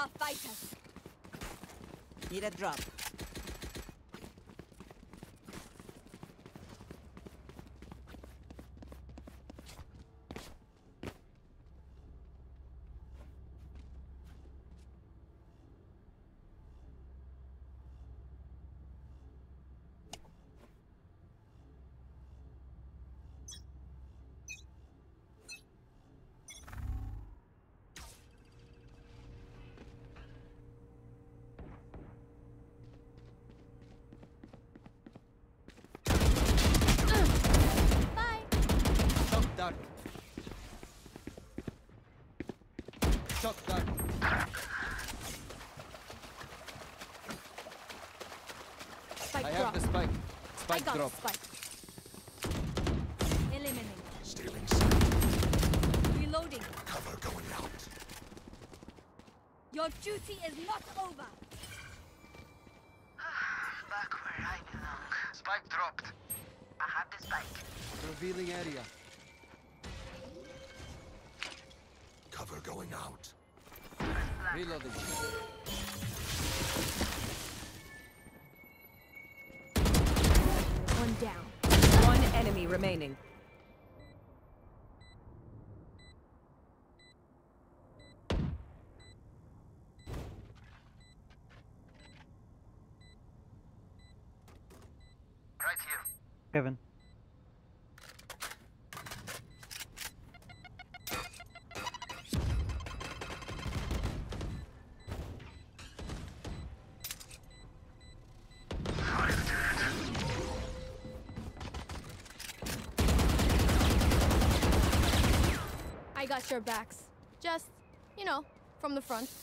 are fighters. Need a drop. Dark. Shot dark. Spike I drop. have the spike. I Spike got drop. spike. Eliminate. Stealing sight. Reloading. Cover going out. Your duty is not over. Back where I belong. Spike dropped. I have the spike. Revealing area. Cover going out. Reloading. One down. One enemy remaining. Right here. Kevin. I got your backs. Just, you know, from the front.